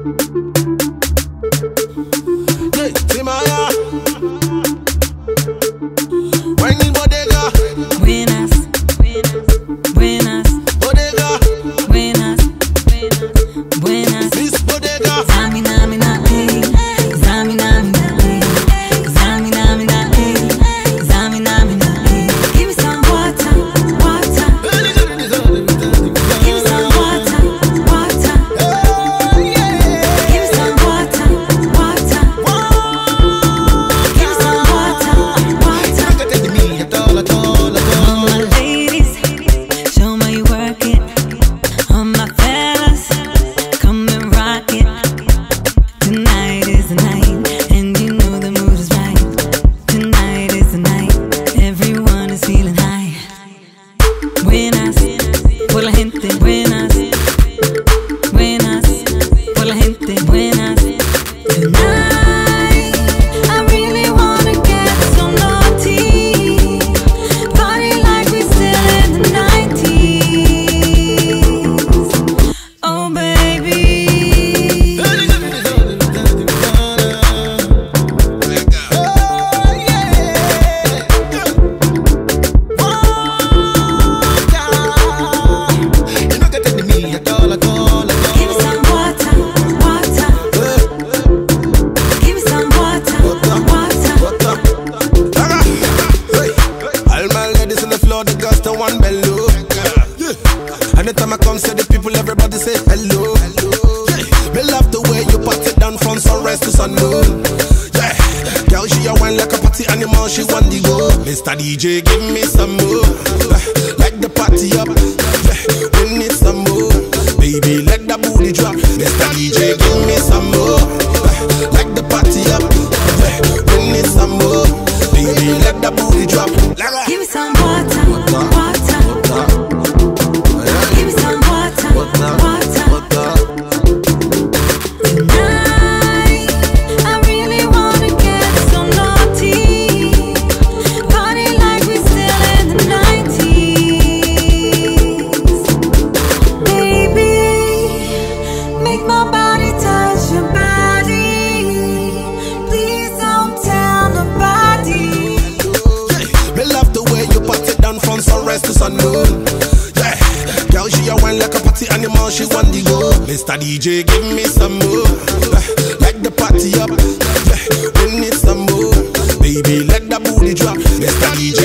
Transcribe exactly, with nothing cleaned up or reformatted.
Anytime I come, say the people, everybody say hello. Yeah. Me love the way you pat it down from sunrise to sundown. Yeah, girl, she a wine like a party animal, she want the go. Mister D J, give me some more. Like the party up, yeah, we need some more. Baby, let the booty drop. Mister D J, give me some more. Like the party up, yeah, we need some more. Baby, let the booty drop. Give me some water, water, water. Give me some water, water, water. Tonight, I really wanna get so naughty, party like we still in the nineties. Baby, make my body touch your body. Please don't tell nobody. Me love the way you pat it down from sunrise to sundown. Yeah, girl, she a wine like a party animal, she want the go. Mister D J, give me some more. Like the party up, yeah, we need some more. Baby, let the booty drop. Mister D J,